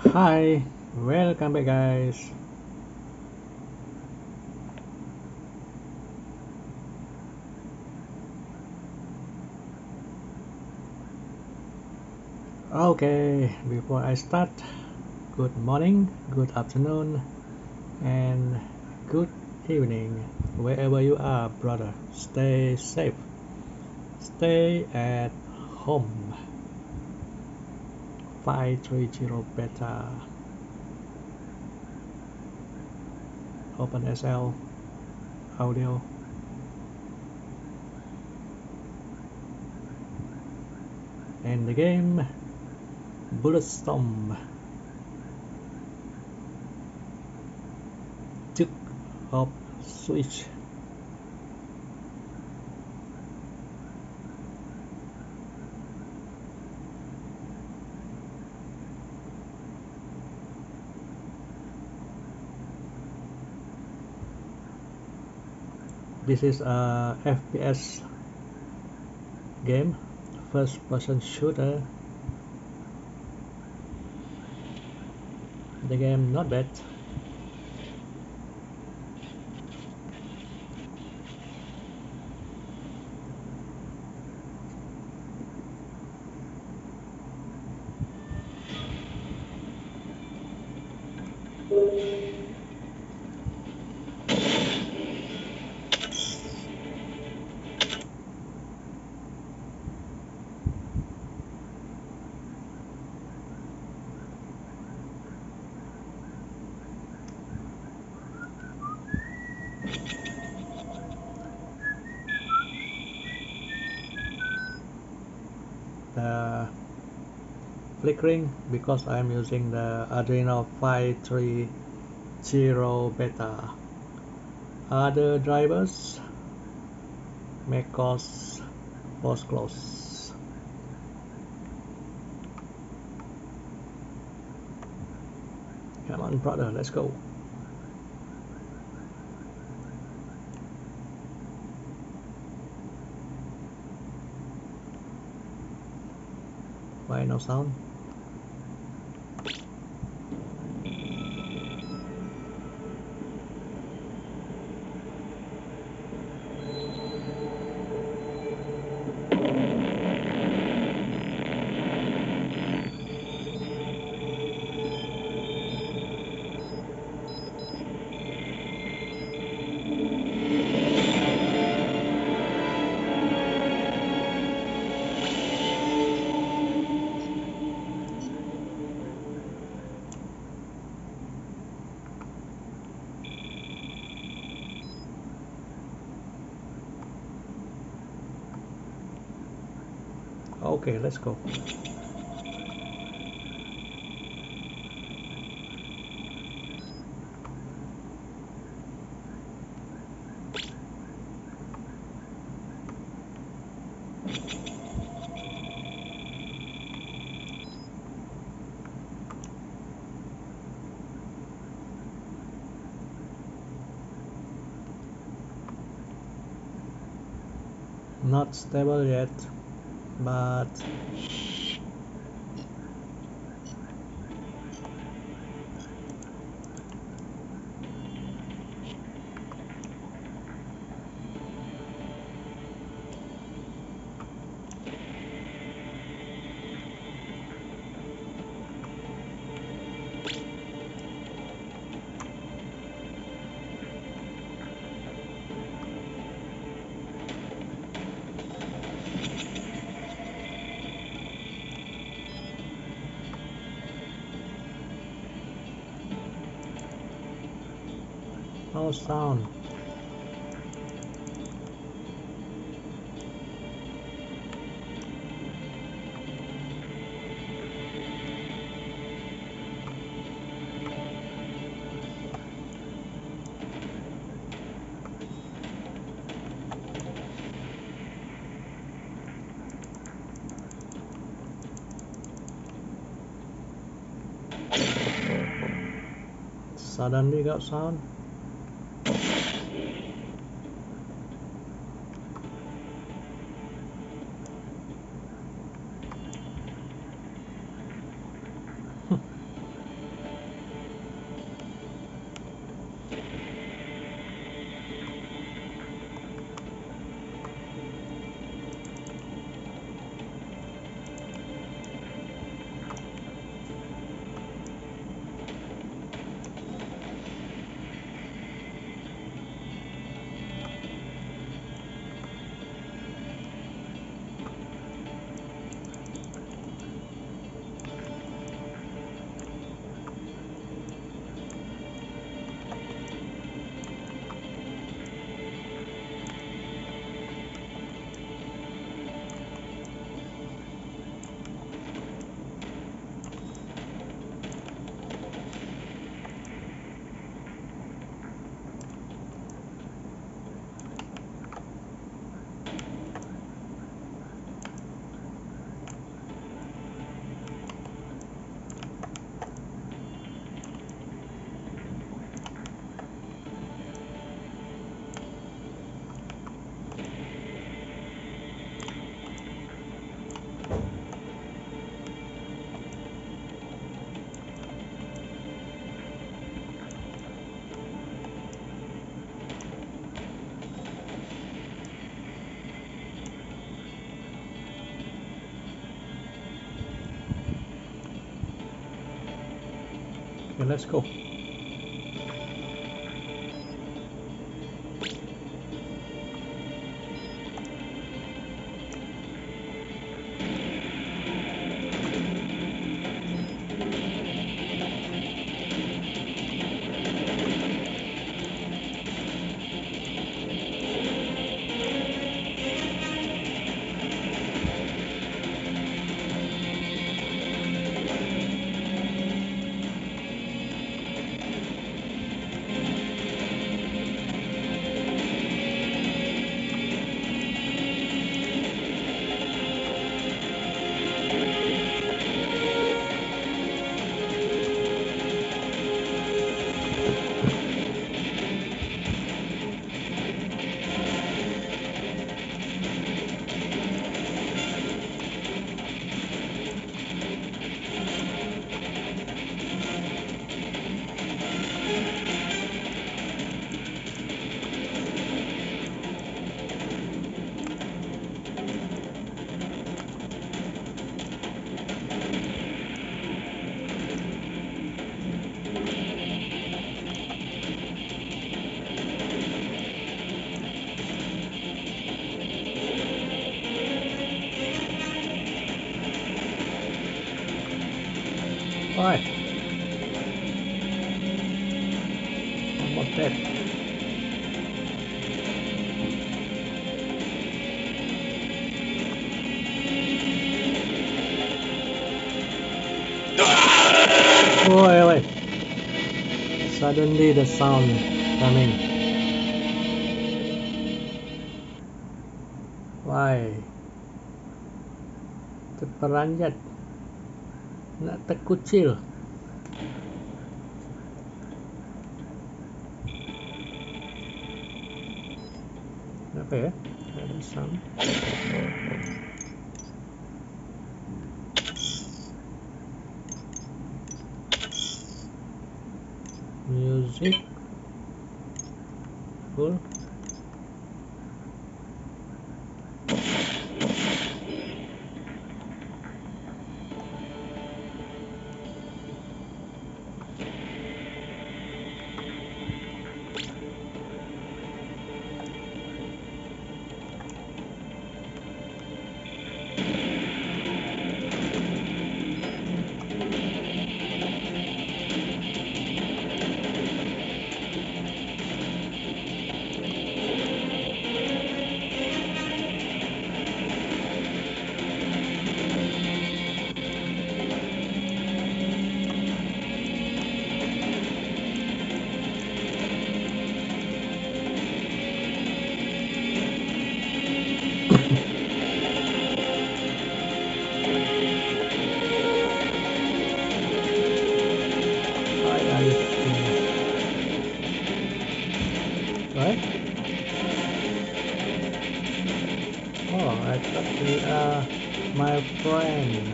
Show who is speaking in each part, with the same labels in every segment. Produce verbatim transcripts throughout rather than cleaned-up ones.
Speaker 1: Hi, welcome back guys. Okay, before I start, good morning, good afternoon, and good evening, wherever you are, brother. Stay safe, stay at home. five three zero beta, OpenSL, audio, and the game Bulletstorm, Duke of Switch. This is a F P S game, first person shooter. The game not bad. The flickering because I'm using the Adreno five three zero beta. Other drivers may cause false close. Come on, brother, let's go. Why no sound? Okay, let's go. Not stable yet, but no sound. Suddenly got sound. Okay, let's go. Why? Almost dead. Oh, wait, wait. Suddenly the sound coming. Why? Terperanjat. Nak terkucil. Apa ya? Ada sound. Music. Full. Right? Oh, I thought we are my friend.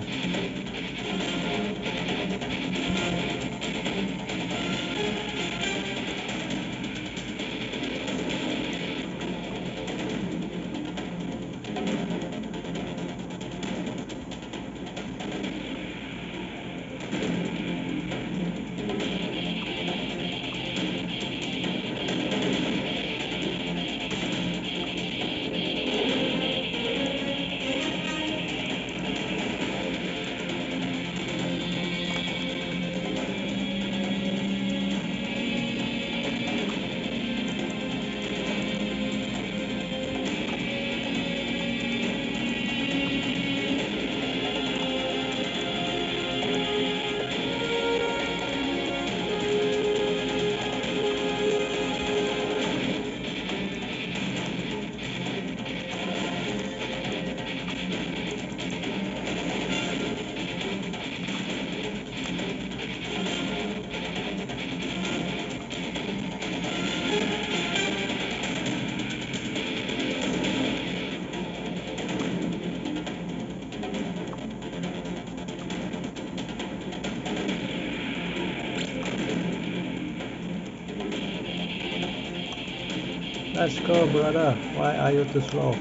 Speaker 1: Let's go, brother. Why are you too slow?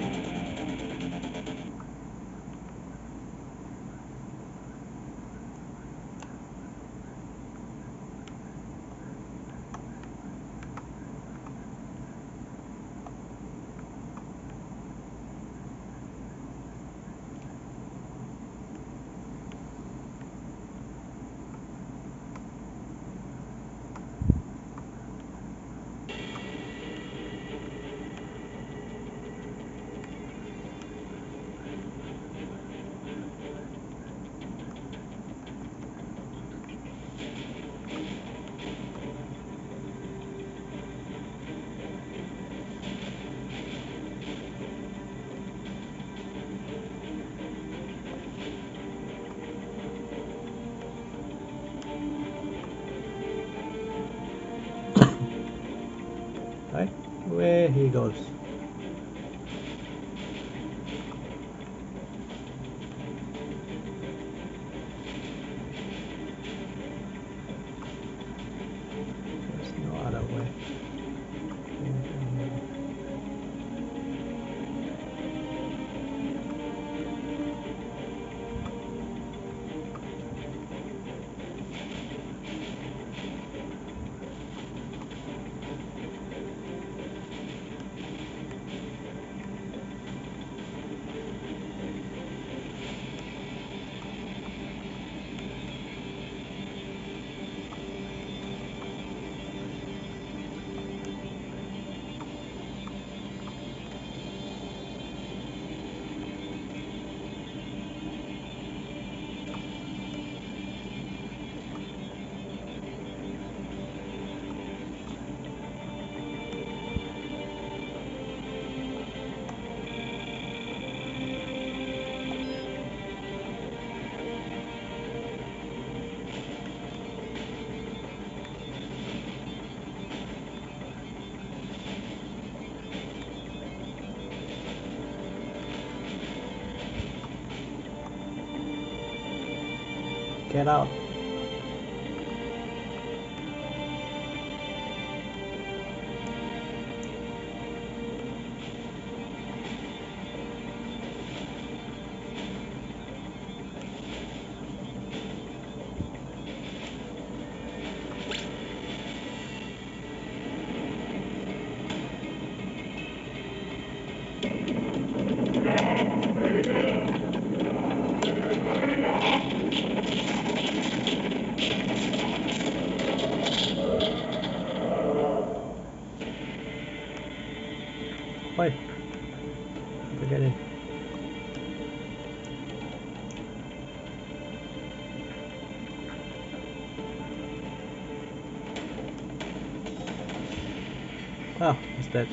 Speaker 1: Right? Where he goes? There's no other way. Get out. Wait. To get in. Ah, he's dead.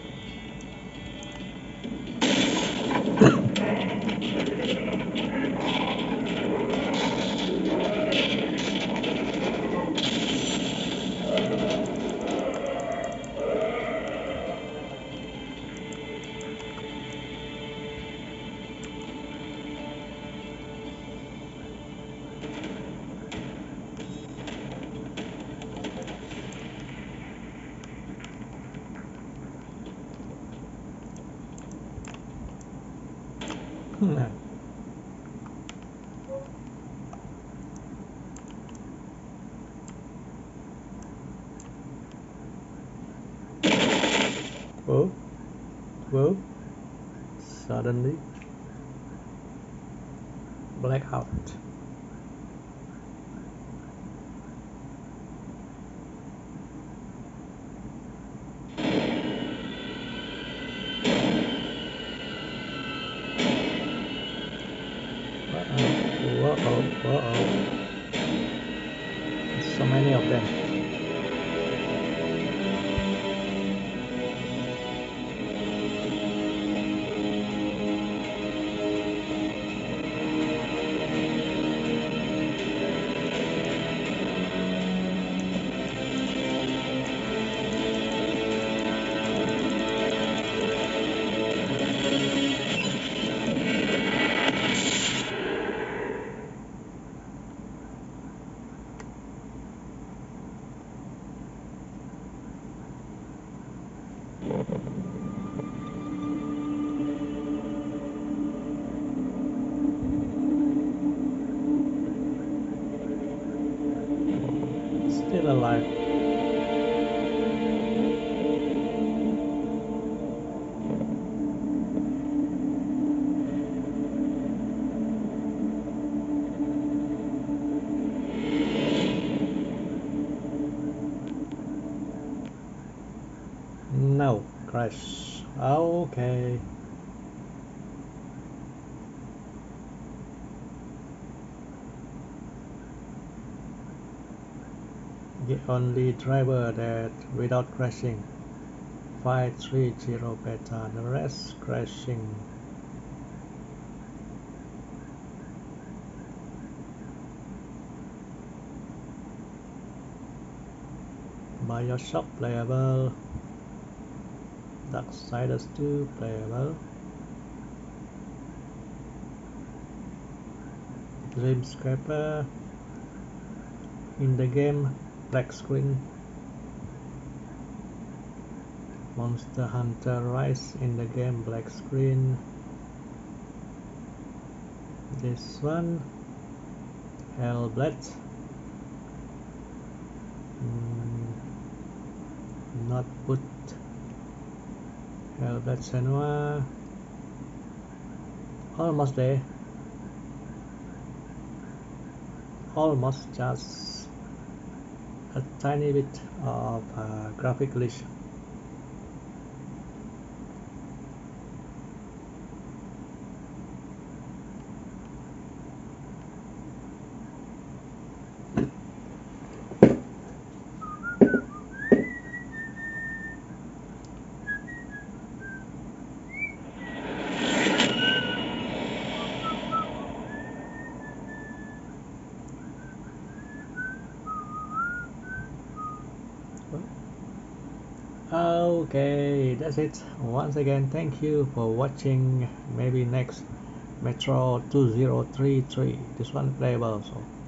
Speaker 1: Hmm. Whoa. Whoa. Suddenly. Blackout. Uh-oh. Whoa-oh. Whoa-oh. There's so many of them. Still alive. No. Crash. Okay. The only driver that without crashing. five three zero beta. The rest crashing. Bioshock playable. Darksiders two playable. Dreamscaper in the game, black screen. Monster Hunter Rise in the game, black screen. This one, Hellblade. Mm, not put Hellblade Senua. Almost there. Almost just a tiny bit of uh, graphic glitch. Okay, that's it. Once again, thank you for watching. Maybe next Metro two zero three three. This one playable, so